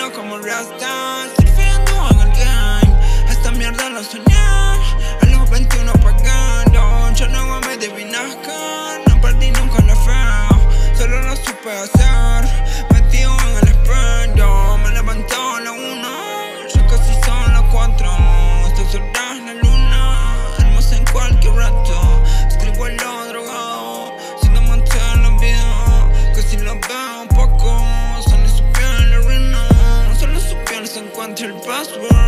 camino como Rasta, surfeando en el game. Esta mierda la soñé a los 21 pagando. Yo no me adivinasca, no perdí nunca la fe, solo lo supe hacer. Metido en el espejo, me levantó a la 1, ya casi son las 4. Estoy soldado en la luna, hermosa en cualquier rato. Escribo en lo drogado, sin mantener la vida. Casi lo veo poco, solo su piel la ruina. Solo su piel se encuentra el password.